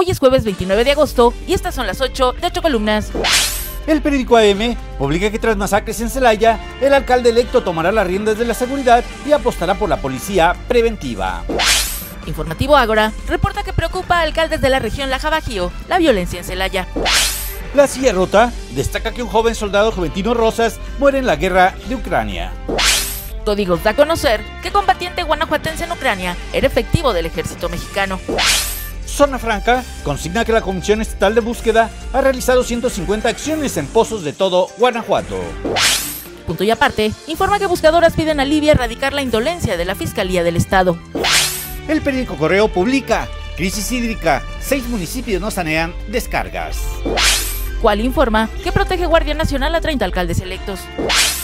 Hoy es jueves 29 de agosto y estas son las 8 de 8 columnas. El periódico AM publica que tras masacres en Celaya, el alcalde electo tomará las riendas de la seguridad y apostará por la policía preventiva. Informativo Ágora reporta que preocupa a alcaldes de la región Laja Bajío la violencia en Celaya. La Silla Rota destaca que un joven soldado Juventino Rosas muere en la guerra de Ucrania. Códigos da a conocer que combatiente guanajuatense en Ucrania era efectivo del ejército mexicano. Zona Franca consigna que la Comisión Estatal de Búsqueda ha realizado 150 acciones en pozos de todo Guanajuato. Punto y aparte, informa que buscadoras piden alivio a erradicar la indolencia de la Fiscalía del Estado. El periódico Correo publica: crisis hídrica, 6 municipios no sanean descargas. Cual informa que protege Guardia Nacional a 30 alcaldes electos.